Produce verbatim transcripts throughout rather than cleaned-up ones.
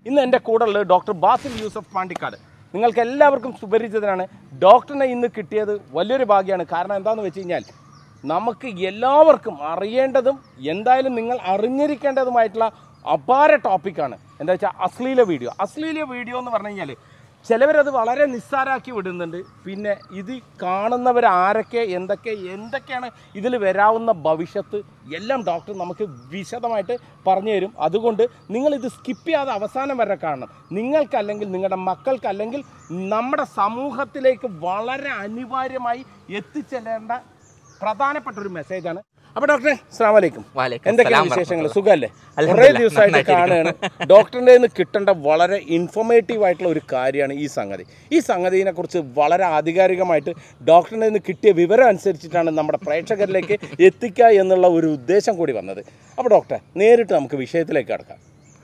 ഇന്ന് എൻ്റെ കൂടെ ഉള്ളത് ഡോക്ടർ ബാസിൽ യൂസഫ് പാണ്ടിക്കാട്. നിങ്ങൾക്ക് എല്ലാവർക്കും സുപരിചിതനാണ്. ഡോക്ടറിനെ ഇന്ന് കിട്ടിയത് വലിയൊരു ഭാഗ്യമാണ്. കാരണം എന്താണെന്ന് വെച്ച് കഴിഞ്ഞാൽ നമുക്ക് എല്ലാവർക്കും അറിയേണ്ടതും എന്തായാലും നിങ്ങൾ അറിഞ്ഞിരിക്കേണ്ടതുമായിട്ടുള്ള അപാര ടോപ്പിക്കാണ്. എന്താ വെച്ചാൽ അശ്ലീല വീഡിയോ. അശ്ലീല വീഡിയോ എന്ന് പറഞ്ഞു കഴിഞ്ഞാൽ ചിലവരത് വളരെ നിസ്സാരാക്കി വിടുന്നുണ്ട്. പിന്നെ ഇത് കാണുന്നവരാരൊക്കെ എന്തൊക്കെ എന്തൊക്കെയാണ് ഇതിൽ വരാവുന്ന ഭവിഷ്യത്ത് എല്ലാം ഡോക്ടർ നമുക്ക് വിശദമായിട്ട് പറഞ്ഞു തരും. അതുകൊണ്ട് നിങ്ങളിത് സ്കിപ്പ് ചെയ്യാതെ അവസാനം വരെ കാണണം. നിങ്ങൾക്കല്ലെങ്കിൽ നിങ്ങളുടെ മക്കൾക്കല്ലെങ്കിൽ നമ്മുടെ സമൂഹത്തിലേക്ക് വളരെ അനിവാര്യമായി എത്തിച്ചെല്ലേണ്ട പ്രധാനപ്പെട്ട ഒരു മെസ്സേജാണ്. അപ്പോൾ ഡോക്ടറെ അസ്സലാമു അലൈക്കും. എന്തൊക്കെയാണ് വിശേഷങ്ങൾ? സുഖമല്ലേ? കുറേ ദിവസമായിട്ട് കാണുകയാണ്. ഡോക്ടറിൻ്റെ നിന്ന് കിട്ടേണ്ട വളരെ ഇൻഫോർമേറ്റീവ് ആയിട്ടുള്ള ഒരു കാര്യമാണ് ഈ സംഗതി. ഈ സംഗതിയെ കുറിച്ച് വളരെ ആധികാരികമായിട്ട് ഡോക്ടറിൻ്റെ നിന്ന് കിട്ടിയ വിവരം അനുസരിച്ചിട്ടാണ് നമ്മുടെ പ്രേക്ഷകരിലേക്ക് എത്തിക്കുക എന്നുള്ള ഒരു ഉദ്ദേശം കൂടി വന്നത്. അപ്പോൾ ഡോക്ടറെ നേരിട്ട് നമുക്ക് വിഷയത്തിലേക്ക് കടക്കാം.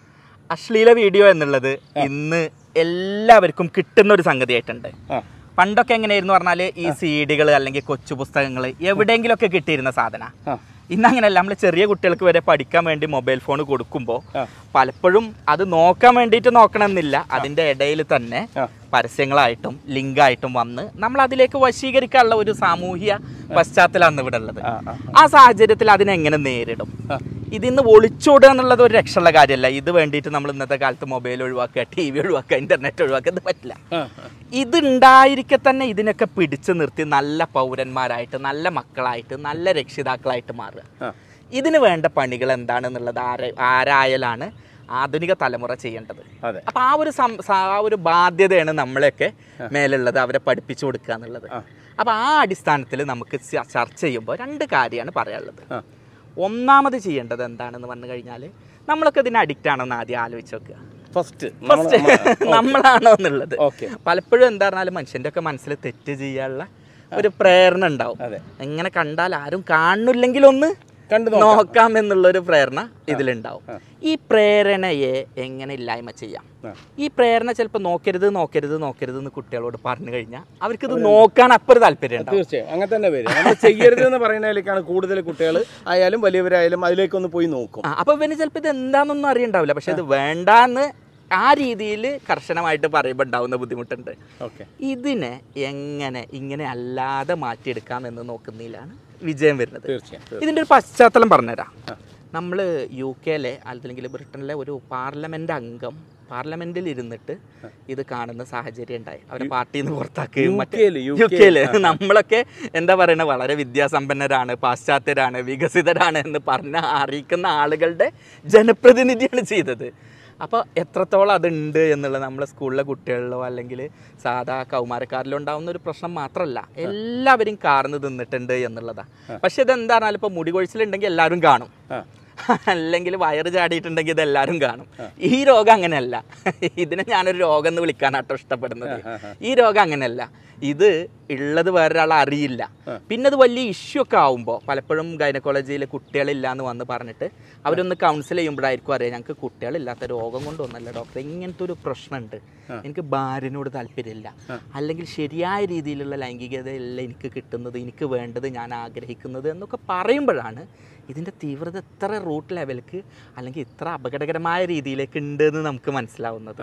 അശ്ലീല വീഡിയോ എന്നുള്ളത് ഇന്ന് എല്ലാവർക്കും കിട്ടുന്ന ഒരു സംഗതിയായിട്ടുണ്ട്. പണ്ടൊക്കെ എങ്ങനെയായിരുന്നു പറഞ്ഞാൽ ഈ സീഡികൾ അല്ലെങ്കിൽ കൊച്ചു പുസ്തകങ്ങൾ എവിടെയെങ്കിലുമൊക്കെ കിട്ടിയിരുന്ന സാധന. ഇന്നങ്ങനെയല്ല. നമ്മൾ ചെറിയ കുട്ടികൾക്ക് വരെ പഠിക്കാൻ വേണ്ടി മൊബൈൽ ഫോൺ കൊടുക്കുമ്പോൾ പലപ്പോഴും അത് നോക്കാൻ വേണ്ടിയിട്ട് നോക്കണമെന്നില്ല, അതിൻ്റെ ഇടയിൽ തന്നെ പരസ്യങ്ങളായിട്ടും ലിങ്കായിട്ടും വന്ന് നമ്മൾ അതിലേക്ക് വശീകരിക്കാനുള്ള ഒരു സാമൂഹ്യ പശ്ചാത്തലമാണ് ഇവിടെ ഉള്ളത്. ആ സാഹചര്യത്തിൽ അതിനെങ്ങനെ നേരിടും? ഇതിന്ന് ഒളിച്ചോടുക എന്നുള്ളത് ഒരു രക്ഷയുള്ള കാര്യമല്ല. ഇത് വേണ്ടിയിട്ട് നമ്മൾ ഇന്നത്തെ കാലത്ത് മൊബൈൽ ഒഴിവാക്കുക, ടി വി ഒഴിവാക്കുക, ഇന്റർനെറ്റ് ഒഴിവാക്കുക, ഇത് പറ്റില്ല. ഇതുണ്ടായിരിക്കെ തന്നെ ഇതിനൊക്കെ പിടിച്ചു നിർത്തി നല്ല പൗരന്മാരായിട്ട്, നല്ല മക്കളായിട്ട്, നല്ല രക്ഷിതാക്കളായിട്ട് മാറുക. ഇതിന് വേണ്ട പണികൾ എന്താണെന്നുള്ളത് ആര ആരായാലാണ് ആധുനിക തലമുറ ചെയ്യേണ്ടത്. അപ്പൊ ആ ഒരു ആ ഒരു ബാധ്യതയാണ് നമ്മളെയൊക്കെ മേലുള്ളത്, അവരെ പഠിപ്പിച്ചു കൊടുക്കുക എന്നുള്ളത്. അപ്പൊ ആ അടിസ്ഥാനത്തിൽ നമുക്ക് ചർച്ച ചെയ്യുമ്പോൾ രണ്ട് കാര്യമാണ് പറയാനുള്ളത്. ഒന്നാമത് ചെയ്യേണ്ടത് എന്താണെന്ന് പറഞ്ഞു കഴിഞ്ഞാൽ നമ്മളൊക്കെ ഇതിന് അഡിക്റ്റ് ആണോ എന്ന് ആദ്യം ആലോചിച്ച് നോക്കുക. ഫസ്റ്റ് ഫസ്റ്റ് നമ്മളാണോ എന്നുള്ളത്. പലപ്പോഴും എന്താ പറഞ്ഞാൽ മനുഷ്യൻ്റെ ഒക്കെ മനസ്സിൽ തെറ്റ് ചെയ്യാനുള്ള ഒരു പ്രേരണ ഉണ്ടാവും. എങ്ങനെ കണ്ടാൽ ആരും കാണുന്നില്ലെങ്കിൽ ഒന്ന് നോക്കാം എന്നുള്ളൊരു പ്രേരണ ഇതിലുണ്ടാവും. ഈ പ്രേരണയെ എങ്ങനെ ഇല്ലായ്മ ചെയ്യാം? ഈ പ്രേരണ ചിലപ്പോൾ നോക്കരുത് നോക്കരുത് നോക്കരുത് എന്ന് കുട്ടികളോട് പറഞ്ഞു കഴിഞ്ഞാൽ അവർക്ക് ഇത് നോക്കാൻ അപ്പുറം താല്പര്യം ഉണ്ടാവും. തീർച്ചയായും അങ്ങനെ തന്നെ വരും. നമ്മൾ ചെയ്യരുത് എന്ന് പറയുന്നതിലേക്കാണ് കൂടുതൽ കുട്ടികൾ ആയാലും വലിയവരായാലും അതിലേക്കൊന്ന് പോയി നോക്കും. അപ്പൊ ഇവന് ചിലപ്പോൾ ഇത് എന്താണെന്നൊന്നും അറിയണ്ടാവില്ല. പക്ഷെ ഇത് വേണ്ടാന്ന് ആ രീതിയിൽ കർശനമായിട്ട് പറയുമ്പോൾ ഉണ്ടാവുന്ന ബുദ്ധിമുട്ടുണ്ട്. ഇതിനെ എങ്ങനെ ഇങ്ങനെ അല്ലാതെ മാറ്റിയെടുക്കാം എന്ന് നോക്കുന്നതിലാണ് വിജയം വരുന്നത്. ഇതിൻ്റെ ഒരു പശ്ചാത്തലം പറഞ്ഞുതരാം. നമ്മൾ യു കെയിലെ അല്ലെങ്കിൽ ബ്രിട്ടനിലെ ഒരു പാർലമെന്റ് അംഗം പാർലമെന്റിൽ ഇരുന്നിട്ട് ഇത് കാണുന്ന സാഹചര്യം ഉണ്ടായി. അവരെ പാർട്ടിയിൽ നിന്ന് പുറത്താക്കുകയും മറ്റേ യു കെയില് നമ്മളൊക്കെ എന്താ പറയുന്നത് വളരെ വിദ്യാസമ്പന്നരാണ്, പാശ്ചാത്യരാണ്, വികസിതരാണ് എന്ന് പറഞ്ഞ് അറിയിക്കുന്ന ആളുകളുടെ ജനപ്രതിനിധിയാണ് ചെയ്തത്. അപ്പോൾ എത്രത്തോളം അതുണ്ട് എന്നുള്ളത് നമ്മളെ സ്കൂളിലെ കുട്ടികളിലോ അല്ലെങ്കിൽ സാധാ കൗമാരക്കാരിലോ ഉണ്ടാകുന്ന ഒരു പ്രശ്നം മാത്രമല്ല, എല്ലാവരും കാർന്ന് തിന്നിട്ടുണ്ട് എന്നുള്ളതാണ്. പക്ഷെ ഇതെന്താ പറഞ്ഞാൽ ഇപ്പോൾ മുടി കൊഴിച്ചിലുണ്ടെങ്കിൽ എല്ലാവരും കാണും, അല്ലെങ്കിൽ വയറ് ചാടിയിട്ടുണ്ടെങ്കിൽ ഇതെല്ലാവരും കാണും. ഈ രോഗം അങ്ങനെയല്ല. ഇതിനെ ഞാനൊരു രോഗം എന്ന് വിളിക്കാനാട്ടോ ഇഷ്ടപ്പെടുന്നത്. ഈ രോഗം അങ്ങനെയല്ല. ഇത് ഉള്ളത് വേറൊരാൾ അറിയില്ല. പിന്നെ അത് വലിയ ഇഷ്യൂ ഒക്കെ ആവുമ്പോൾ പലപ്പോഴും ഗൈനക്കോളജിയിൽ കുട്ടികളില്ല എന്ന് വന്ന് പറഞ്ഞിട്ട് അവരൊന്ന് കൗൺസിൽ ചെയ്യുമ്പോഴായിരിക്കും അറിയാം ഞങ്ങൾക്ക് കുട്ടികളില്ലാത്ത രോഗം കൊണ്ടൊന്നല്ല ഡോക്ടർ, ഇങ്ങനത്തെ ഒരു പ്രശ്നമുണ്ട്, എനിക്ക് ഭാര്യനോട് താല്പര്യമില്ല, അല്ലെങ്കിൽ ശരിയായ രീതിയിലുള്ള ലൈംഗികതയല്ല എനിക്ക് കിട്ടുന്നത്, എനിക്ക് വേണ്ടത്, ഞാൻ ആഗ്രഹിക്കുന്നത് എന്നൊക്കെ പറയുമ്പോഴാണ് ഇതിൻ്റെ തീവ്രത എത്ര റൂട്ട് ലെവലിലേക്ക് അല്ലെങ്കിൽ ഇത്ര അപകടകരമായ രീതിയിലേക്ക് ഉണ്ട് എന്ന് നമുക്ക് മനസ്സിലാവുന്നത്.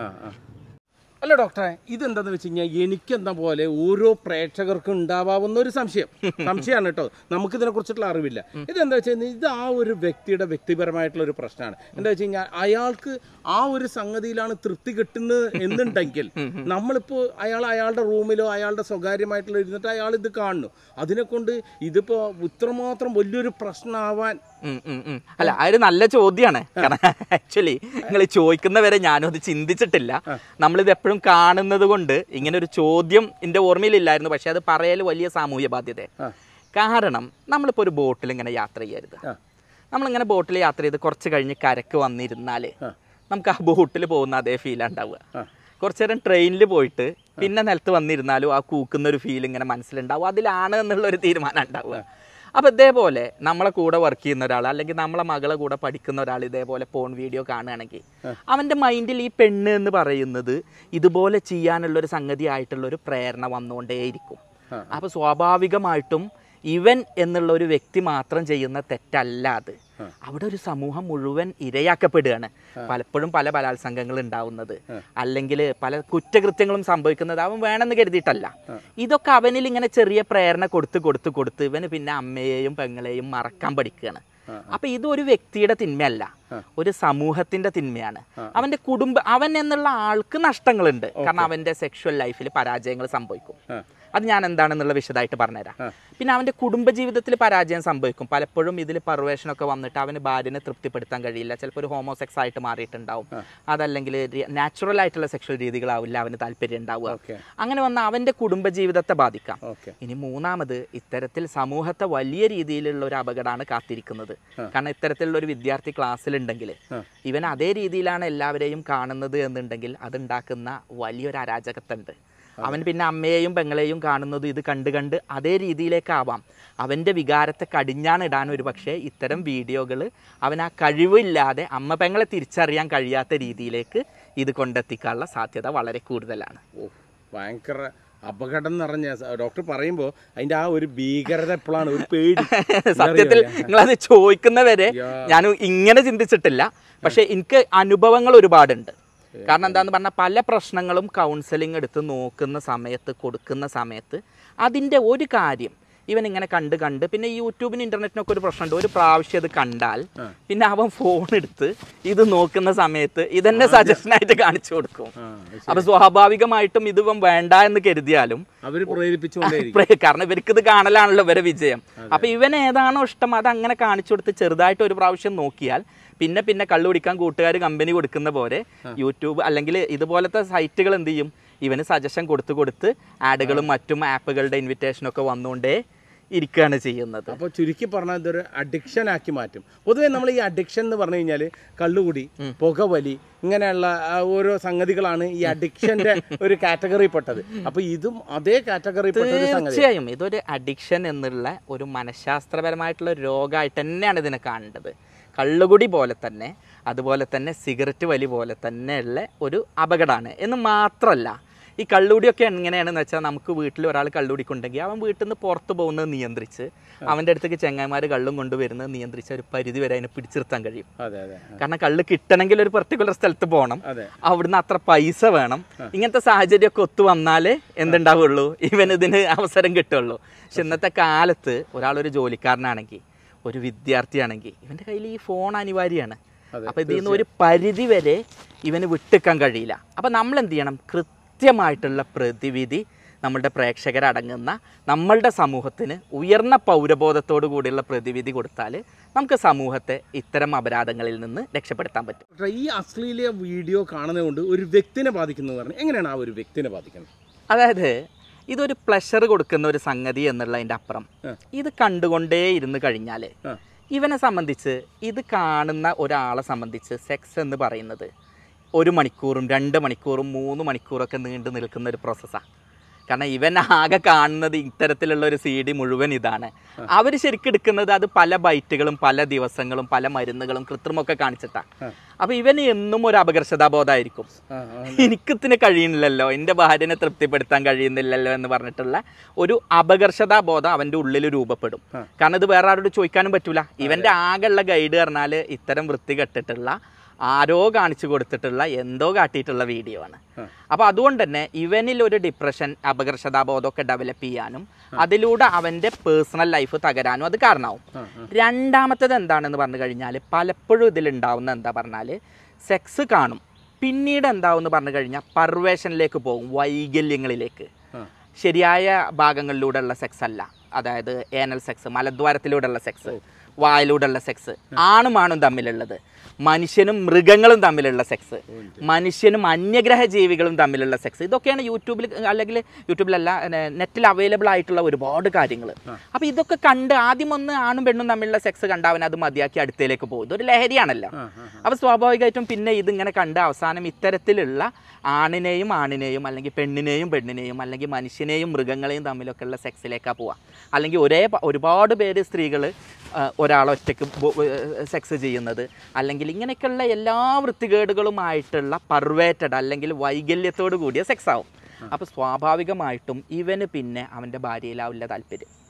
അല്ല ഡോക്ടറെ, ഇതെന്താന്ന് വെച്ച് കഴിഞ്ഞാൽ എനിക്കെന്താ പോലെ ഓരോ പ്രേക്ഷകർക്കും ഉണ്ടാവാവുന്ന ഒരു സംശയം സംശയമാണ് കേട്ടോ. നമുക്കിതിനെ കുറിച്ചിട്ടുള്ള അറിവില്ല. ഇതെന്താ വെച്ച് കഴിഞ്ഞാൽ ഇത് ആ ഒരു വ്യക്തിയുടെ വ്യക്തിപരമായിട്ടുള്ള ഒരു പ്രശ്നമാണ്. എന്താ വെച്ച് കഴിഞ്ഞാൽ അയാൾക്ക് ആ ഒരു സംഗതിയിലാണ് തൃപ്തി കിട്ടുന്നത് എന്നുണ്ടെങ്കിൽ നമ്മളിപ്പോൾ അയാൾ അയാളുടെ റൂമിലോ അയാളുടെ സ്വകാര്യമായിട്ടുള്ള ഇരുന്നിട്ട് അയാൾ ഇത് കാണുന്നു, അതിനെ കൊണ്ട് ഇതിപ്പോൾ ഇത്രമാത്രം വലിയൊരു പ്രശ്നമാവാൻ. അല്ല, അതൊരു നല്ല ചോദ്യമാണ്. കാരണം ആക്ച്വലി നിങ്ങൾ ചോദിക്കുന്നവരെ ഞാനും അത് ചിന്തിച്ചിട്ടില്ല. നമ്മളിത് എപ്പോഴും കാണുന്നത് കൊണ്ട് ഇങ്ങനെ ഒരു ചോദ്യം എൻ്റെ ഓർമ്മയിലില്ലായിരുന്നു. പക്ഷെ അത് പറയൽ വലിയ സാമൂഹ്യ ബാധ്യത. കാരണം നമ്മളിപ്പോൾ ഒരു ബോട്ടിൽ ഇങ്ങനെ യാത്ര ചെയ്യരുത്. നമ്മളിങ്ങനെ ബോട്ടിൽ യാത്ര ചെയ്ത് കുറച്ച് കഴിഞ്ഞ് കരക്ക് വന്നിരുന്നാൽ നമുക്ക് ആ ബോട്ടിൽ പോകുന്ന അതേ ഫീലാണ് ഉണ്ടാവുക. കുറച്ചു നേരം ട്രെയിനിൽ പോയിട്ട് പിന്നെ നിലത്ത് വന്നിരുന്നാലും ആ കൂക്കുന്ന ഒരു ഫീൽ ഇങ്ങനെ മനസ്സിലുണ്ടാവും. അതിലാണ് എന്നുള്ളൊരു തീരുമാനം ഉണ്ടാവുക. അപ്പോൾ ഇതേപോലെ നമ്മളെ കൂടെ വർക്ക് ചെയ്യുന്ന ഒരാൾ അല്ലെങ്കിൽ നമ്മളെ മകളെ കൂടെ പഠിക്കുന്ന ഒരാൾ ഇതേപോലെ പോൺ വീഡിയോ കാണുകയാണെങ്കിൽ അവൻ്റെ മൈൻഡിൽ ഈ പെണ്ണ് എന്ന് പറയുന്നത് ഇതുപോലെ ചെയ്യാനുള്ളൊരു സംഗതി ആയിട്ടുള്ളൊരു പ്രേരണ വന്നുകൊണ്ടേയിരിക്കും. അപ്പോൾ സ്വാഭാവികമായിട്ടും ഇവൻ എന്നുള്ള ഒരു വ്യക്തി മാത്രം ചെയ്യുന്ന തെറ്റല്ല അത്. അവിടെ ഒരു സമൂഹം മുഴുവൻ ഇരയാക്കപ്പെടുകയാണ്. പലപ്പോഴും പല ബലാത്സംഗങ്ങൾ ഉണ്ടാവുന്നത്, അല്ലെങ്കിൽ പല കുറ്റകൃത്യങ്ങളും സംഭവിക്കുന്നത് അവൻ വേണമെന്ന് കരുതിയിട്ടല്ല. ഇതൊക്കെ അവനിൽ ഇങ്ങനെ ചെറിയ പ്രേരണ കൊടുത്ത് കൊടുത്ത് കൊടുത്ത് ഇവന് പിന്നെ അമ്മയെയും പെങ്ങളെയും മറക്കാൻ പഠിക്കുകയാണ്. അപ്പൊ ഇതൊരു വ്യക്തിയുടെ തിന്മയല്ല, ഒരു സമൂഹത്തിന്റെ തിന്മയാണ്. അവന്റെ കുടുംബ അവൻ എന്നുള്ള ആൾക്ക് നഷ്ടങ്ങളുണ്ട്. കാരണം അവന്റെ സെക്ഷൽ ലൈഫിൽ പരാജയങ്ങൾ സംഭവിക്കും. അത് ഞാൻ എന്താണെന്നുള്ള വിശദമായിട്ട് പറഞ്ഞുതരാം. പിന്നെ അവൻ്റെ കുടുംബജീവിതത്തിൽ പരാജയം സംഭവിക്കും. പലപ്പോഴും ഇതിൽ പർവേഷനൊക്കെ വന്നിട്ട് അവന് ഭാര്യനെ തൃപ്തിപ്പെടുത്താൻ കഴിയില്ല. ചിലപ്പോൾ ഒരു ഹോമോസെക്സ് ആയിട്ട് മാറിയിട്ടുണ്ടാവും. അതല്ലെങ്കിൽ നാച്ചുറൽ ആയിട്ടുള്ള സെക്ഷൽ രീതികളാവില്ല അവന് താല്പര്യം ഉണ്ടാവുക. അങ്ങനെ വന്ന അവൻ്റെ കുടുംബജീവിതത്തെ ബാധിക്കാം. ഇനി മൂന്നാമത്, ഇത്തരത്തിൽ സമൂഹത്തെ വലിയ രീതിയിലുള്ള ഒരു അപകടമാണ് കാത്തിരിക്കുന്നത്. കാരണം ഇത്തരത്തിലുള്ള ഒരു വിദ്യാർത്ഥി ക്ലാസ്സിലുണ്ടെങ്കിൽ ഇവൻ അതേ രീതിയിലാണ് എല്ലാവരെയും കാണുന്നത് എന്നുണ്ടെങ്കിൽ അതുണ്ടാക്കുന്ന വലിയൊരു അരാജകത്തുണ്ട്. അവൻ പിന്നെ അമ്മയെയും പെങ്ങളെയും കാണുന്നത് ഇത് കണ്ട് കണ്ട് അതേ രീതിയിലേക്കാവാം. അവൻ്റെ വികാരത്തെ കടിഞ്ഞാണിടാൻ ഒരു പക്ഷേ ഇത്തരം വീഡിയോകൾ അവൻ ആ കഴിവില്ലാതെ അമ്മ പെങ്ങളെ തിരിച്ചറിയാൻ കഴിയാത്ത രീതിയിലേക്ക് ഇത് കൊണ്ടെത്തിക്കാനുള്ള സാധ്യത വളരെ കൂടുതലാണ്. ഓ, ഭയങ്കര അപകടം നിറഞ്ഞ ഡോക്ടർ പറയുമ്പോൾ അതിൻ്റെ ആ ഒരു ഭീകരത എപ്പോഴാണ് ഒരു പേടി. സത്യത്തിൽ നിങ്ങളത് ചോദിക്കുന്നവരെ ഞാൻ ഇങ്ങനെ ചിന്തിച്ചിട്ടില്ല. പക്ഷെ എനിക്ക് അനുഭവങ്ങൾ ഒരുപാടുണ്ട്. കാരണം എന്താണെന്ന് പറഞ്ഞാൽ പല പ്രശ്നങ്ങളും കൗൺസിലിംഗ് എടുത്ത് നോക്കുന്ന സമയത്ത് കൊടുക്കുന്ന സമയത്ത് അതിൻ്റെ ഒരു കാര്യം ഇവൻ ഇങ്ങനെ കണ്ട് കണ്ട് പിന്നെ യൂട്യൂബിന് ഇൻ്റർനെറ്റിനൊക്കെ ഒരു പ്രശ്നമുണ്ട്. ഒരു പ്രാവശ്യം അത് കണ്ടാൽ പിന്നെ അവൻ ഫോൺ എടുത്ത് ഇത് നോക്കുന്ന സമയത്ത് ഇതന്നെ സജഷനായിട്ട് കാണിച്ചു കൊടുക്കും. അപ്പൊ സ്വാഭാവികമായിട്ടും ഇത് ഇവൻ വേണ്ട എന്ന് കരുതിയാലും കാരണം ഇവർക്ക് ഇത് കാണലാണല്ലോ ഇവരെ വിജയം. അപ്പൊ ഇവൻ ഏതാണോ ഇഷ്ടം അത് അങ്ങനെ കാണിച്ചു കൊടുത്ത് ചെറുതായിട്ട് ഒരു പ്രാവശ്യം നോക്കിയാൽ പിന്നെ പിന്നെ കള്ളു കുടിക്കാൻ കൂട്ടുകാർ കമ്പനി കൊടുക്കുന്ന പോലെ യൂട്യൂബ് അല്ലെങ്കിൽ ഇതുപോലത്തെ സൈറ്റുകൾ എന്ത് ചെയ്യും, ഇവന് സജഷൻ കൊടുത്ത് കൊടുത്ത് ആഡുകളും മറ്റും ആപ്പുകളുടെ ഇൻവിറ്റേഷനൊക്കെ വന്നുകൊണ്ടേ ഇരിക്കുകയാണ് ചെയ്യുന്നത്. അപ്പോൾ ചുരുക്കി പറഞ്ഞാൽ ഇതൊരു അഡിക്ഷൻ ആക്കി മാറ്റും. പൊതുവേ നമ്മൾ ഈ അഡിക്ഷൻ എന്ന് പറഞ്ഞു കഴിഞ്ഞാൽ കള്ളുകുടി, പുകവലി, ഇങ്ങനെയുള്ള ഓരോ സംഗതികളാണ് ഈ അഡിക്ഷന്റെ ഒരു കാറ്റഗറി പെട്ടത്. അപ്പൊ ഇതും അതേ കാറ്റഗറി പെട്ട ഒരു സംഗതി. തീർച്ചയായും ഇതൊരു അഡിക്ഷൻ എന്നുള്ള ഒരു മനഃശാസ്ത്രപരമായിട്ടുള്ള രോഗമായിട്ട് തന്നെയാണ് ഇതിനെ കാണേണ്ടത്. കള്ളുകുടി പോലെ തന്നെ അതുപോലെ തന്നെ സിഗരറ്റ് വലി പോലെ തന്നെയുള്ള ഒരു അപകടമാണ് എന്ന് മാത്രമല്ല, ഈ കള്ളുകുടിയൊക്കെ എങ്ങനെയാണെന്ന് വെച്ചാൽ നമുക്ക് വീട്ടിൽ ഒരാൾ കള്ളുകുടിക്കുണ്ടെങ്കിൽ അവൻ വീട്ടിൽ നിന്ന് പുറത്ത് പോകുന്നത് നിയന്ത്രിച്ച് അവൻ്റെ അടുത്തേക്ക് ചെങ്ങന്മാർ കള്ളും കൊണ്ടുവരുന്നത് നിയന്ത്രിച്ച് ഒരു പരിധി വരെ അതിനെ പിടിച്ചിർത്താൻ കഴിയും. കാരണം കള്ള് കിട്ടണമെങ്കിൽ ഒരു പെർട്ടിക്കുലർ സ്ഥലത്ത് പോകണം, അവിടുന്ന് അത്ര പൈസ വേണം. ഇങ്ങനത്തെ സാഹചര്യമൊക്കെ ഒത്തു വന്നാലേ എന്തുണ്ടാവുള്ളൂ, ഇവൻ ഇതിന് അവസരം കിട്ടുള്ളൂ. പക്ഷെ ഇന്നത്തെ കാലത്ത് ഒരാളൊരു ജോലിക്കാരനാണെങ്കിൽ ഒരു വിദ്യാർത്ഥിയാണെങ്കിൽ ഇവൻ്റെ കയ്യിൽ ഈ ഫോൺ അനിവാര്യമാണ്. അപ്പം ഇതിൽ നിന്ന് ഒരു പരിധി വരെ ഇവന് വിട്ടുക്കാൻ കഴിയില്ല. അപ്പം നമ്മൾ എന്ത് ചെയ്യണം, കൃത്യമായിട്ടുള്ള പ്രതിവിധി നമ്മളുടെ പ്രേക്ഷകരടങ്ങുന്ന നമ്മളുടെ സമൂഹത്തിന് ഉയർന്ന പൗരബോധത്തോടു കൂടിയുള്ള പ്രതിവിധി കൊടുത്താൽ നമുക്ക് സമൂഹത്തെ ഇത്തരം അപരാധങ്ങളിൽ നിന്ന് രക്ഷപ്പെടുത്താൻ പറ്റും. ഈ അശ്ലീല വീഡിയോ കാണുന്നതുകൊണ്ട് ഒരു വ്യക്തിനെ ബാധിക്കുന്നത് പറഞ്ഞാൽ എങ്ങനെയാണ് ആ ഒരു വ്യക്തിനെ ബാധിക്കുന്നത്? അതായത് ഇതൊരു പ്ലഷർ കൊടുക്കുന്ന ഒരു സംഗതി എന്നുള്ളതിൻ്റെ അപ്പുറം ഇത് കണ്ടുകൊണ്ടേ ഇരുന്ന് കഴിഞ്ഞാൽ ഇവനെ സംബന്ധിച്ച്, ഇത് കാണുന്ന ഒരാളെ സംബന്ധിച്ച് സെക്സ് എന്ന് പറയുന്നത് ഒരു മണിക്കൂറും രണ്ട് മണിക്കൂറും മൂന്ന് മണിക്കൂറൊക്കെ നീണ്ടു നിൽക്കുന്ന ഒരു പ്രോസസ്സാണ്. കാരണം ഇവൻ ആകെ കാണുന്നത് ഇത്തരത്തിലുള്ള ഒരു സി ഡി മുഴുവൻ ഇതാണ്. അവർ ശരിക്കും എടുക്കുന്നത് അത് പല ബൈറ്റുകളും പല ദിവസങ്ങളും പല മരുന്നുകളും കൃത്രിമൊക്കെ കാണിച്ചിട്ടാണ്. അപ്പൊ ഇവന് എന്നും ഒരു അപകർഷതാബോധമായിരിക്കും. എനിക്കിത്തിന് കഴിയുന്നില്ലല്ലോ, എൻ്റെ ഭാര്യനെ തൃപ്തിപ്പെടുത്താൻ കഴിയുന്നില്ലല്ലോ എന്ന് പറഞ്ഞിട്ടുള്ള ഒരു അപകർഷതാബോധം അവൻ്റെ ഉള്ളിൽ രൂപപ്പെടും. കാരണം ഇത് വേറെ ആരോട് ചോദിക്കാനും പറ്റൂല. ഇവൻ്റെ ആകെയുള്ള ഗൈഡ് പറഞ്ഞാൽ ഇത്തരം വൃത്തികെട്ടിട്ടുള്ള ആരോ കാണിച്ചു കൊടുത്തിട്ടുള്ള എന്തോ കാട്ടിയിട്ടുള്ള വീഡിയോ ആണ്. അപ്പോൾ അതുകൊണ്ട് തന്നെ ഇവനിൽ ഒരു ഡിപ്രഷൻ, അപകർഷതാബോധമൊക്കെ ഡെവലപ്പ് ചെയ്യാനും അതിലൂടെ അവൻ്റെ പേഴ്സണൽ ലൈഫ് തകരാനും അത് കാരണമാവും. രണ്ടാമത്തേത് എന്താണെന്ന് പറഞ്ഞു കഴിഞ്ഞാൽ പലപ്പോഴും ഇതിലുണ്ടാവുന്ന എന്താ പറഞ്ഞാൽ സെക്സ് കാണും, പിന്നീട് എന്താവെന്ന് പറഞ്ഞു കഴിഞ്ഞാൽ പർവേഷനിലേക്ക് പോകും, വൈകല്യങ്ങളിലേക്ക്. ശരിയായ ഭാഗങ്ങളിലൂടെയുള്ള സെക്സ് അല്ല, അതായത് ഏനൽ സെക്സ്, മലദ്വാരത്തിലൂടെയുള്ള സെക്സ്, വായിലൂടെയുള്ള സെക്സ്, ആണും ആണും തമ്മിലുള്ളത്, മനുഷ്യനും മൃഗങ്ങളും തമ്മിലുള്ള സെക്സ്, മനുഷ്യനും അന്യഗ്രഹ ജീവികളും തമ്മിലുള്ള സെക്സ്, ഇതൊക്കെയാണ് യൂട്യൂബിൽ അല്ലെങ്കിൽ യൂട്യൂബിലല്ല നെറ്റിൽ അവൈലബിൾ ആയിട്ടുള്ള ഒരുപാട് കാര്യങ്ങൾ. അപ്പോൾ ഇതൊക്കെ കണ്ട് ആദ്യം ഒന്ന് ആണും പെണ്ണും തമ്മിലുള്ള സെക്സ് കണ്ടാവൻ അത് മതിയാക്കി അടുത്തേക്ക് പോകും. ഇതൊരു ലഹരിയാണല്ലോ. അപ്പോൾ സ്വാഭാവികമായിട്ടും പിന്നെ ഇതിങ്ങനെ കണ്ട് അവസാനം ഇത്തരത്തിലുള്ള ആണിനെയും ആണിനെയും അല്ലെങ്കിൽ പെണ്ണിനെയും പെണ്ണിനെയും അല്ലെങ്കിൽ മനുഷ്യനെയും മൃഗങ്ങളെയും തമ്മിലൊക്കെയുള്ള സെക്സിലേക്കാണ് പോവുക. അല്ലെങ്കിൽ ഒരേ ഒരുപാട് പേര് സ്ത്രീകൾ ഒരാളൊറ്റയ്ക്ക് സെക്സ് ചെയ്യുന്നത്, അല്ലെങ്കിൽ ഇങ്ങനെയൊക്കെയുള്ള എല്ലാ വൃത്തികേടുകളുമായിട്ടുള്ള പർവേറ്റഡ് അല്ലെങ്കിൽ വൈകല്യത്തോടു കൂടിയ സെക്സ് ആവും. അപ്പോൾ സ്വാഭാവികമായിട്ടും ഇവന് പിന്നെ അവൻ്റെ ഭാര്യയിലാവില്ല താല്പര്യം.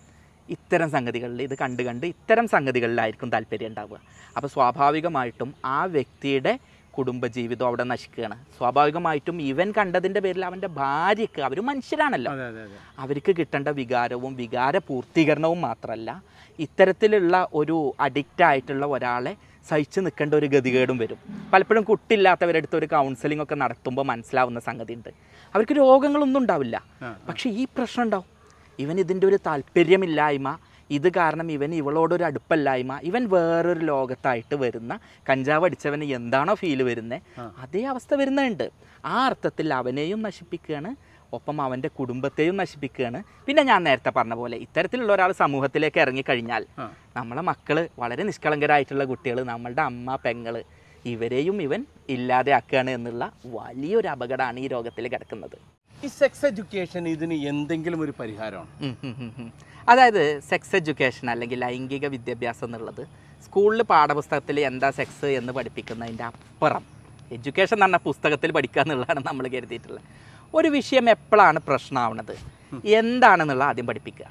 ഇത്തരം സംഗതികളിൽ ഇത് കണ്ട് കണ്ട് ഇത്തരം സംഗതികളിലായിരിക്കും താല്പര്യം ഉണ്ടാവുക. അപ്പോൾ സ്വാഭാവികമായിട്ടും ആ വ്യക്തിയുടെ കുടുംബജീവിതം അവിടെ നശിക്കുകയാണ്. സ്വാഭാവികമായിട്ടും ഇവൻ കണ്ടതിൻ്റെ പേരിൽ അവൻ്റെ ഭാര്യയ്ക്ക്, അവർ മനുഷ്യരാണല്ലോ, അവർക്ക് കിട്ടേണ്ട വികാരവും വികാര പൂർത്തീകരണവും മാത്രമല്ല, ഇത്തരത്തിലുള്ള ഒരു അഡിക്റ്റായിട്ടുള്ള ഒരാളെ സഹിച്ച് നിൽക്കേണ്ട ഒരു ഗതികേടും വരും. പലപ്പോഴും കുട്ടിയില്ലാത്തവരെടുത്ത് ഒരു കൗൺസിലിംഗ് ഒക്കെ നടത്തുമ്പോൾ മനസ്സിലാവുന്ന സംഗതി ഉണ്ട്, അവർക്ക് രോഗങ്ങളൊന്നും ഉണ്ടാവില്ല, പക്ഷേ ഈ പ്രശ്നം ഉണ്ടാവും. ഇവൻ ഇതിൻ്റെ ഒരു താല്പര്യമില്ലായ്മ, ഇത് കാരണം ഇവൻ ഇവളോടൊരു അടുപ്പല്ലായ്മ, ഇവൻ വേറൊരു ലോകത്തായിട്ട് വരുന്ന കഞ്ചാവ് അടിച്ചവന് എന്താണോ ഫീൽ വരുന്നത് അതേ അവസ്ഥ വരുന്നുണ്ട്. ആ അർത്ഥത്തിൽ അവനെയും നശിപ്പിക്കുകയാണ്, ഒപ്പം അവൻ്റെ കുടുംബത്തെയും നശിപ്പിക്കുകയാണ്. പിന്നെ ഞാൻ നേരത്തെ പറഞ്ഞ പോലെ ഇത്തരത്തിലുള്ള ഒരാൾ സമൂഹത്തിലേക്ക് ഇറങ്ങിക്കഴിഞ്ഞാൽ നമ്മളെ മക്കൾ വളരെ നിഷ്കളങ്കരായിട്ടുള്ള കുട്ടികൾ, നമ്മളുടെ അമ്മ പെങ്ങൾ, ഇവരെയും ഇവൻ ഇല്ലാതെ ആക്കുകയാണ് എന്നുള്ള വലിയൊരു അപകടമാണ് ഈ രോഗത്തിൽ കിടക്കുന്നത്. ഈ സെക്സ് എഡ്യൂക്കേഷൻ ഇതിന് എന്തെങ്കിലും ഒരു പരിഹാരമാണ്? അതായത് സെക്സ് എഡ്യൂക്കേഷൻ അല്ലെങ്കിൽ ലൈംഗിക വിദ്യാഭ്യാസം എന്നുള്ളത് സ്കൂളിൽ പാഠപുസ്തകത്തിൽ എന്താ സെക്സ് എന്ന് പഠിപ്പിക്കുന്നതിൻ്റെ അപ്പുറം, എഡ്യൂക്കേഷൻ എന്ന് പറഞ്ഞാൽ പുസ്തകത്തിൽ പഠിക്കുക എന്നുള്ളതാണ് നമ്മൾ കരുതിയിട്ടുള്ളത്. ഒരു വിഷയം എപ്പോഴാണ് പ്രശ്നമാവുന്നത്, എന്താണെന്നുള്ള ആദ്യം പഠിപ്പിക്കുക.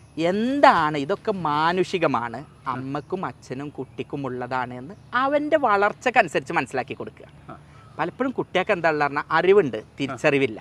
എന്താണ് ഇതൊക്കെ മാനുഷികമാണ്, അമ്മക്കും അച്ഛനും കുട്ടിക്കും ഉള്ളതാണ് എന്ന് അവൻ്റെ വളർച്ചക്കനുസരിച്ച് മനസ്സിലാക്കി കൊടുക്കുക. പലപ്പോഴും കുട്ടികൾക്ക് എന്താ പറഞ്ഞാൽ അറിവുണ്ട്, തിരിച്ചറിവില്ല.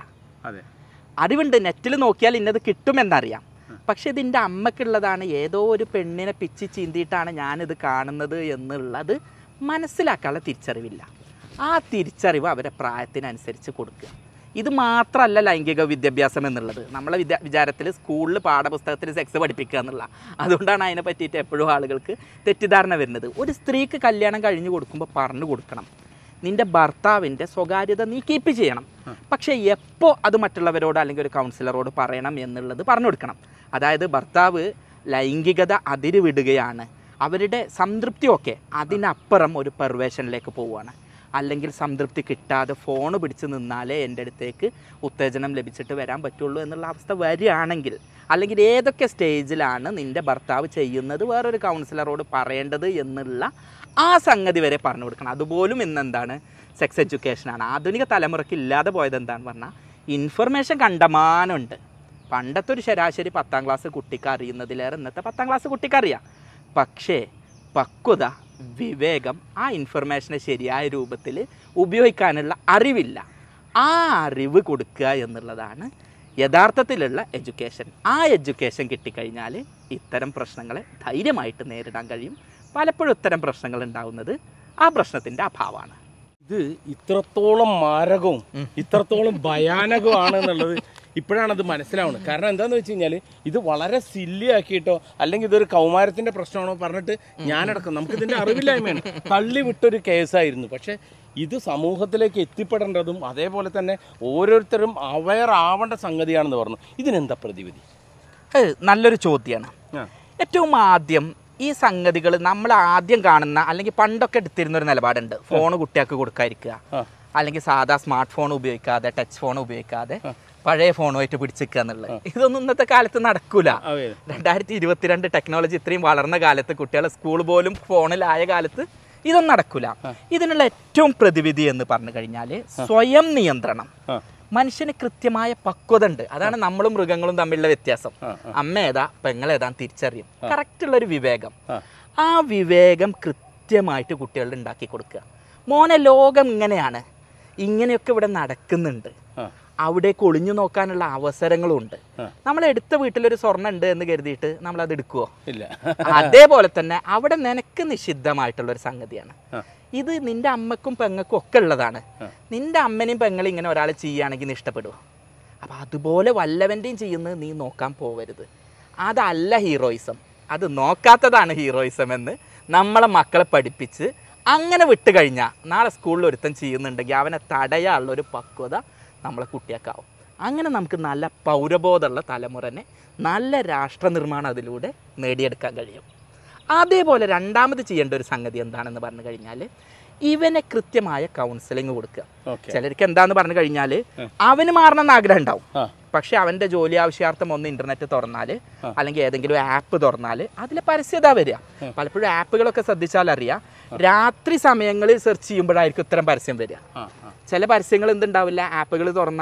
അറിവുണ്ട്, നെറ്റിൽ നോക്കിയാൽ ഇന്നത് കിട്ടുമെന്നറിയാം, പക്ഷെ ഇതിൻ്റെ അമ്മക്കുള്ളതാണ്, ഏതോ ഒരു പെണ്ണിനെ പിച്ചി ചീന്തിയിട്ടാണ് ഞാനിത് കാണുന്നത് എന്നുള്ളത് മനസ്സിലാക്കാനുള്ള തിരിച്ചറിവില്ല. ആ തിരിച്ചറിവ് അവരെ പ്രായത്തിനനുസരിച്ച് കൊടുക്കുക. ഇത് മാത്രമല്ല ലൈംഗിക വിദ്യാഭ്യാസം എന്നുള്ളത്. നമ്മളെ വിദ്യാ വിചാരത്തിൽ സ്കൂളിൽ പാഠപുസ്തകത്തിൽ സെക്സ് പഠിപ്പിക്കുക എന്നുള്ള, അതുകൊണ്ടാണ് അതിനെ പറ്റിയിട്ട് എപ്പോഴും ആളുകൾക്ക് തെറ്റിദ്ധാരണ വരുന്നത്. ഒരു സ്ത്രീക്ക് കല്യാണം കഴിഞ്ഞ് കൊടുക്കുമ്പോൾ പറഞ്ഞു കൊടുക്കണം, നിൻ്റെ ഭർത്താവിൻ്റെ സ്വകാര്യത നീ കീപ്പ് ചെയ്യണം, പക്ഷേ എപ്പോൾ അത് മറ്റുള്ളവരോട് അല്ലെങ്കിൽ ഒരു കൗൺസിലറോട് പറയണം എന്നുള്ളത് പറഞ്ഞു കൊടുക്കണം. അതായത് ഭർത്താവ് ലൈംഗികത അതിര് വിടുകയാണ്, അവരുടെ സംതൃപ്തിയൊക്കെ അതിനപ്പുറം ഒരു പെർവേഷനിലേക്ക് പോവുകയാണ്, അല്ലെങ്കിൽ സംതൃപ്തി കിട്ടാതെ ഫോൺ പിടിച്ച് നിന്നാലേ എൻ്റെ അടുത്തേക്ക് ഉത്തേജനം ലഭിച്ചിട്ട് വരാൻ പറ്റുള്ളൂ എന്നുള്ള അവസ്ഥ വരികയാണെങ്കിൽ, അല്ലെങ്കിൽ ഏതൊക്കെ സ്റ്റേജിലാണ് നിൻ്റെ ഭർത്താവ് ചെയ്യുന്നത് വേറൊരു കൗൺസിലറോട് പറയേണ്ടത് എന്നുള്ള ആ സംഗതി വരെ പറഞ്ഞു കൊടുക്കണം. അതുപോലും ഇന്നെന്താണ് സെക്സ് എഡ്യൂക്കേഷനാണ്. ആധുനിക തലമുറയ്ക്ക് ഇല്ലാതെ പോയത് എന്താണെന്ന് പറഞ്ഞാൽ ഇൻഫർമേഷൻ കണ്ടമാനമുണ്ട്. പണ്ടത്തെ ഒരു ശരാശരി പത്താം ക്ലാസ് കുട്ടിക്ക് അറിയുന്നതിലേറെ ഇന്നത്തെ പത്താം ക്ലാസ് കുട്ടിക്ക് അറിയാം, പക്ഷേ പക്വത, വിവേകം, ആ ഇൻഫർമേഷനെ ശരിയായ രൂപത്തിൽ ഉപയോഗിക്കാനുള്ള അറിവില്ല. ആ അറിവ് കൊടുക്കുക എന്നുള്ളതാണ് യഥാർത്ഥത്തിലുള്ള എഡ്യൂക്കേഷൻ. ആ എഡ്യൂക്കേഷൻ കിട്ടിക്കഴിഞ്ഞാൽ ഇത്തരം പ്രശ്നങ്ങളെ ധൈര്യമായിട്ട് നേരിടാൻ കഴിയും. പലപ്പോഴും ഇത്തരം പ്രശ്നങ്ങൾ ഉണ്ടാകുന്നത് ആ പ്രശ്നത്തിൻ്റെ അഭാവമാണ്. ഇത് ഇത്രത്തോളം മാരകവും ഇത്രത്തോളം ഭയാനകമാണ് എന്നുള്ളത് ഇപ്പോഴാണത് മനസ്സിലാവുന്നത്. കാരണം എന്താണെന്ന് വെച്ച് കഴിഞ്ഞാൽ ഇത് വളരെ സില്ലി ആക്കിയിട്ടോ അല്ലെങ്കിൽ ഇതൊരു കൗമാരത്തിൻ്റെ പ്രശ്നമാണോ പറഞ്ഞിട്ട് ഞാനടക്കം നമുക്കിതിൻ്റെ അറിവില്ലായ്മയാണ് തള്ളി വിട്ടൊരു കേസായിരുന്നു. പക്ഷേ ഇത് സമൂഹത്തിലേക്ക് എത്തിപ്പെടേണ്ടതും അതേപോലെ തന്നെ ഓരോരുത്തരും അവെയർ ആവേണ്ട സംഗതിയാണെന്ന് പറഞ്ഞു. ഇതിനെന്താ പ്രതിവിധി? നല്ലൊരു ചോദ്യമാണ്. ഏറ്റവും ആദ്യം ഈ സംഗതികൾ നമ്മൾ ആദ്യം കാണുന്ന, അല്ലെങ്കിൽ പണ്ടൊക്കെ എടുത്തിരുന്നൊരു നിലപാടുണ്ട്, ഫോൺ കുട്ടികൾക്ക് കൊടുക്കാതിരിക്കുക, അല്ലെങ്കിൽ സാധാ സ്മാർട്ട് ഫോൺ ഉപയോഗിക്കാതെ ടച്ച് ഫോൺ ഉപയോഗിക്കാതെ പഴയ ഫോണുമായിട്ട് പിടിച്ചിരിക്കുക എന്നുള്ളത്. ഇതൊന്നും ഇന്നത്തെ കാലത്ത് നടക്കൂല. രണ്ടായിരത്തി ഇരുപത്തിരണ്ട് ടെക്നോളജി ഇത്രയും വളർന്ന കാലത്ത്, കുട്ടികളെ സ്കൂൾ പോലും ഫോണിലായ കാലത്ത് ഇതൊന്നും നടക്കൂല. ഇതിനുള്ള ഏറ്റവും പ്രതിവിധി എന്ന് പറഞ്ഞു കഴിഞ്ഞാൽ സ്വയം നിയന്ത്രണം. മനുഷ്യന് കൃത്യമായ പക്വത ഉണ്ട്. അതാണ് നമ്മളും മൃഗങ്ങളും തമ്മിലുള്ള വ്യത്യാസം. അമ്മ ഏതാ പെങ്ങളേതാ തിരിച്ചറിയും. കറക്റ്റുള്ളൊരു വിവേകം. ആ വിവേകം കൃത്യമായിട്ട് കുട്ടികളിൽ ഉണ്ടാക്കി കൊടുക്കുക. മോനെ, ലോകം ഇങ്ങനെയാണ്, ഇങ്ങനെയൊക്കെ ഇവിടെ നടക്കുന്നുണ്ട്, അവിടേക്ക് ഒളിഞ്ഞു നോക്കാനുള്ള അവസരങ്ങളും ഉണ്ട്. നമ്മൾ എടുത്ത വീട്ടിലൊരു സ്വർണ്ണം ഉണ്ട് എന്ന് കരുതിയിട്ട് നമ്മൾ അത് എടുക്കുവോ? ഇല്ല. അതേപോലെ തന്നെ അവിടെ നിനക്ക് നിഷിദ്ധമായിട്ടുള്ള ഒരു സംഗതിയാണ് ഇത്. നിന്റെ അമ്മക്കും പെങ്ങൾക്കും ഒക്കെ ഉള്ളതാണ്. നിന്റെ അമ്മനെയും പെങ്ങളും ഇങ്ങനെ ഒരാൾ ചെയ്യുകയാണെങ്കിൽ നീ ഇഷ്ടപ്പെടുമോ? അപ്പം അതുപോലെ വല്ലവൻ്റെയും ചെയ്യുന്നത് നീ നോക്കാൻ പോവരുത്. അതല്ല ഹീറോയിസം, അത് നോക്കാത്തതാണ് ഹീറോയിസം എന്ന് നമ്മളെ മക്കളെ പഠിപ്പിച്ച് അങ്ങനെ വിട്ട് കഴിഞ്ഞാൽ നാളെ സ്കൂളിൽ ഒരുത്തൻ ചെയ്യുന്നുണ്ടെങ്കിൽ അവനെ തടയാനുള്ളൊരു പക്വത നമ്മളെ കുട്ടിയൊക്കെയാവും. അങ്ങനെ നമുക്ക് നല്ല പൗരബോധമുള്ള തലമുറനെ, നല്ല രാഷ്ട്ര നിർമ്മാണം അതിലൂടെ നേടിയെടുക്കാൻ കഴിയും. അതേപോലെ രണ്ടാമത് ചെയ്യേണ്ട ഒരു സംഗതി എന്താണെന്ന് പറഞ്ഞു കഴിഞ്ഞാൽ ഇവനെ കൃത്യമായ കൗൺസിലിംഗ് കൊടുക്കുക. ചിലർക്ക് എന്താന്ന് പറഞ്ഞു കഴിഞ്ഞാൽ അവന് മാറണമെന്ന് ആഗ്രഹം ഉണ്ടാവും, പക്ഷെ അവൻ്റെ ജോലി ആവശ്യാർത്ഥം ഒന്ന് ഇന്റർനെറ്റ് തുറന്നാൽ അല്ലെങ്കിൽ ഏതെങ്കിലും ആപ്പ് തുറന്നാൽ അതിൽ പരസ്യത വരിക. പലപ്പോഴും ആപ്പുകളൊക്കെ ശ്രദ്ധിച്ചാൽ അറിയാം, രാത്രി സമയങ്ങളിൽ സെർച്ച് ചെയ്യുമ്പോഴായിരിക്കും ഇത്തരം പരസ്യം വരിക. ചില പരസ്യങ്ങൾ എന്തുണ്ടാവില്ല, ആപ്പുകൾ തുറന്നാൽ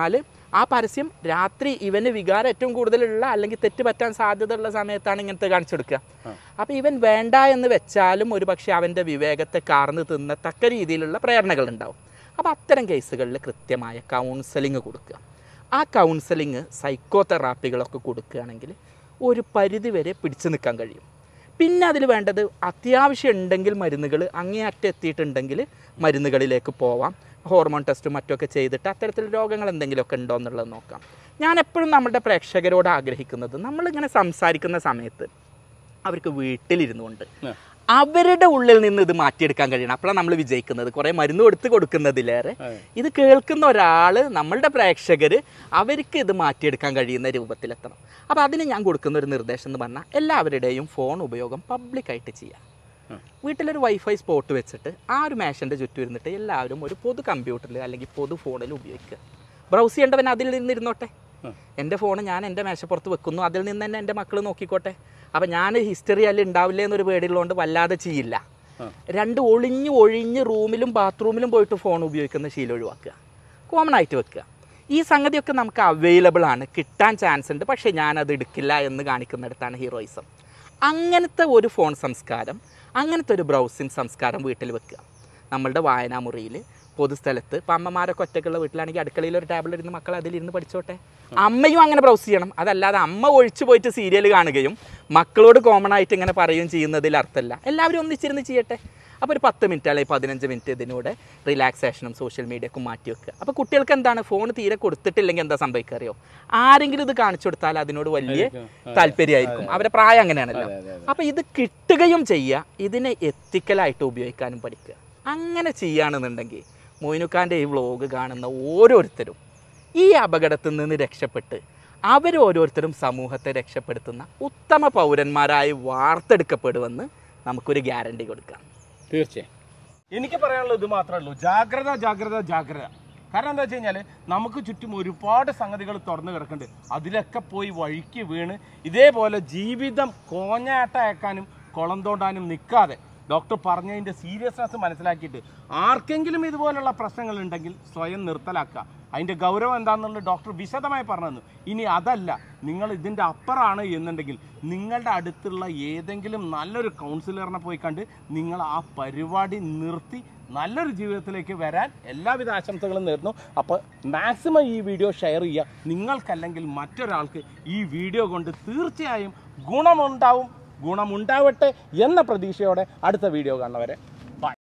ആ പരസ്യം രാത്രി ഇവന് വികാരം ഏറ്റവും കൂടുതലുള്ള അല്ലെങ്കിൽ തെറ്റ് പറ്റാൻ സാധ്യതയുള്ള സമയത്താണ് ഇങ്ങനത്തെ കാണിച്ചു കൊടുക്കുക. അപ്പോൾ ഇവൻ വേണ്ട എന്ന് വെച്ചാലും ഒരു പക്ഷേ അവൻ്റെ വിവേകത്തെ കാർന്ന് തിന്നത്തക്ക രീതിയിലുള്ള പ്രേരണകളുണ്ടാവും. അപ്പോൾ അത്തരം കേസുകളിൽ കൃത്യമായ കൗൺസലിങ് കൊടുക്കുക. ആ കൗൺസലിങ് സൈക്കോ തെറാപ്പികളൊക്കെ കൊടുക്കുകയാണെങ്കിൽ ഒരു പരിധി വരെ പിടിച്ചു നിൽക്കാൻ കഴിയും. പിന്നെ അതിൽ വേണ്ടത് അത്യാവശ്യം ഉണ്ടെങ്കിൽ മരുന്നുകൾ അങ്ങേയറ്റം എത്തിയിട്ടുണ്ടെങ്കിൽ മരുന്നുകളിലേക്ക് പോവാം. ഹോർമോൺ ടെസ്റ്റും മറ്റൊക്കെ ചെയ്തിട്ട് അത്തരത്തിൽ രോഗങ്ങൾ എന്തെങ്കിലുമൊക്കെ ഉണ്ടോ എന്നുള്ളത് നോക്കാം. ഞാൻ എപ്പോഴും നമ്മുടെ പ്രേക്ഷകരോട് ആഗ്രഹിക്കുന്നത് നമ്മളിങ്ങനെ സംസാരിക്കുന്ന സമയത്ത് അവർക്ക് വീട്ടിലിരുന്നു കൊണ്ട് അവരുടെ ഉള്ളിൽ നിന്ന് ഇത് മാറ്റിയെടുക്കാൻ കഴിയണം. അപ്പോഴാണ് നമ്മൾ വിജയിക്കുന്നത്. കുറേ മരുന്ന് കൊടുത്ത് കൊടുക്കുന്നതിലേറെ ഇത് കേൾക്കുന്ന ഒരാൾ, നമ്മളുടെ പ്രേക്ഷകർ, അവർക്ക് ഇത് മാറ്റിയെടുക്കാൻ കഴിയുന്ന രൂപത്തിലെത്തണം. അപ്പോൾ അതിന് ഞാൻ കൊടുക്കുന്ന ഒരു നിർദ്ദേശം എന്ന് പറഞ്ഞാൽ എല്ലാവരുടെയും ഫോൺ ഉപയോഗം പബ്ലിക്കായിട്ട് ചെയ്യാം. വീട്ടിലൊരു വൈഫൈ സ്പോട്ട് വെച്ചിട്ട് ആ ഒരു മേശൻ്റെ ചുറ്റും ഇരുന്നിട്ട് എല്ലാവരും ഒരു പൊതു കമ്പ്യൂട്ടറിൽ അല്ലെങ്കിൽ പൊതു ഫോണിൽ ഉപയോഗിക്കുക. ബ്രൗസ് ചെയ്യേണ്ടവൻ അതിൽ നിന്നിരുന്നോട്ടെ. എൻ്റെ ഫോൺ ഞാൻ എൻ്റെ മേശപ്പുറത്ത് വെക്കുന്നു, അതിൽ നിന്ന് തന്നെ എൻ്റെ മക്കൾ നോക്കിക്കോട്ടെ. അപ്പം ഞാൻ ഹിസ്റ്ററി അല്ല ഉണ്ടാവില്ല എന്നൊരു പേടിയുള്ളതുകൊണ്ട് വല്ലാതെ ചെയ്യില്ല. രണ്ട് ഒളിഞ്ഞ് ഒഴിഞ്ഞ് റൂമിലും ബാത്റൂമിലും പോയിട്ട് ഫോൺ ഉപയോഗിക്കുന്ന ശീലം ഒഴിവാക്കുക, കോമൺ ആയിട്ട് വെക്കുക. ഈ സംഗതിയൊക്കെ നമുക്ക് അവൈലബിൾ ആണ്, കിട്ടാൻ ചാൻസ് ഉണ്ട്, പക്ഷേ ഞാനത് എടുക്കില്ല എന്ന് കാണിക്കുന്നിടത്താണ് ഹീറോയിസം. അങ്ങനത്തെ ഒരു ഫോൺ സംസ്കാരം, അങ്ങനത്തെ ഒരു ബ്രൗസിങ് സംസ്കാരം വീട്ടിൽ വെക്കുക. നമ്മളുടെ വായനാമുറിയിൽ, പൊതുസ്ഥലത്ത്, ഇപ്പം അമ്മമാരൊക്കെ ഒറ്റയ്ക്കുള്ള വീട്ടിലാണെങ്കിൽ അടുക്കളയിൽ ഒരു ടേബിളിൽ ഇരുന്ന് മക്കൾ അതിലിരുന്ന് പഠിച്ചോട്ടെ. അമ്മയും അങ്ങനെ ബ്രൗസ് ചെയ്യണം. അതല്ലാതെ അമ്മ ഒഴിച്ചു പോയിട്ട് സീരിയൽ കാണുകയും മക്കളോട് കോമൺ ആയിട്ട് ഇങ്ങനെ പറയുകയും ചെയ്യുന്നതിൽ അർത്ഥമല്ല. എല്ലാവരും ഒന്നിച്ചിരുന്ന് ചെയ്യട്ടെ. അപ്പോൾ ഒരു പത്ത് മിനിറ്റ് അല്ലെങ്കിൽ പതിനഞ്ച് മിനിറ്റ് ഇതിനൂടെ റിലാക്സേഷനും സോഷ്യൽ മീഡിയക്കും മാറ്റി വെക്കുക. അപ്പോൾ കുട്ടികൾക്ക് എന്താണ്, ഫോൺ തീരെ കൊടുത്തിട്ടില്ലെങ്കിൽ എന്താ സംഭവിക്കുക അറിയോ? ആരെങ്കിലും ഇത് കാണിച്ചു കൊടുത്താൽ അതിനോട് വലിയ താല്പര്യമായിരിക്കും. അവരുടെ പ്രായം അങ്ങനെയാണല്ലോ. അപ്പോൾ ഇത് കിട്ടുകയും ചെയ്യുക, ഇതിനെ എത്തിക്കലായിട്ട് ഉപയോഗിക്കാനും പഠിക്കുക. അങ്ങനെ ചെയ്യുകയാണെന്നുണ്ടെങ്കിൽ മൊയ്നുഖാൻ്റെ ഈ വ്ളോഗ് കാണുന്ന ഓരോരുത്തരും ഈ അപകടത്തിൽ നിന്ന് രക്ഷപ്പെട്ട് അവർ ഓരോരുത്തരും സമൂഹത്തെ രക്ഷപ്പെടുത്തുന്ന ഉത്തമ പൗരന്മാരായി വാർത്തെടുക്കപ്പെടുമെന്ന് നമുക്കൊരു ഗ്യാരണ്ടി കൊടുക്കാം. തീർച്ചയായും എനിക്ക് പറയാനുള്ളത് ഇത് മാത്രമേ ഉള്ളൂ, ജാഗ്രത ജാഗ്രത ജാഗ്രത. കാരണം എന്താ വെച്ച് കഴിഞ്ഞാൽ നമുക്ക് ചുറ്റും ഒരുപാട് സംഗതികൾ തുറന്നു കിടക്കുന്നുണ്ട്. അതിലൊക്കെ പോയി വഴിക്ക് വീണ് ഇതേപോലെ ജീവിതം കോഞ്ഞാട്ടയക്കാനും കുളം തോണ്ടാനും നിൽക്കാതെ ഡോക്ടർ പറഞ്ഞതിൻ്റെ സീരിയസ്നെസ് മനസ്സിലാക്കിയിട്ട് ആർക്കെങ്കിലും ഇതുപോലുള്ള പ്രശ്നങ്ങളുണ്ടെങ്കിൽ സ്വയം നിർത്തലാക്കുക. അതിൻ്റെ ഗൗരവം എന്താണെന്നുള്ളത് ഡോക്ടർ വിശദമായി പറഞ്ഞു തന്നു. ഇനി അതല്ല, നിങ്ങൾ ഇതിൻ്റെ അപ്പുറമാണ് എന്നുണ്ടെങ്കിൽ നിങ്ങളുടെ അടുത്തുള്ള ഏതെങ്കിലും നല്ലൊരു കൗൺസിലറിനെ പോയി കണ്ട് നിങ്ങൾ ആ പരിപാടി നിർത്തി നല്ലൊരു ജീവിതത്തിലേക്ക് വരാൻ എല്ലാവിധ ആശംസകളും നേരുന്നു. അപ്പോൾ മാക്സിമം ഈ വീഡിയോ ഷെയർ ചെയ്യുക. നിങ്ങൾക്കല്ലെങ്കിൽ മറ്റൊരാൾക്ക് ഈ വീഡിയോ കൊണ്ട് തീർച്ചയായും ഗുണമുണ്ടാവും. ഗുണമുണ്ടാവട്ടെ എന്ന പ്രതീക്ഷയോടെ അടുത്ത വീഡിയോ കാണുന്നവരെ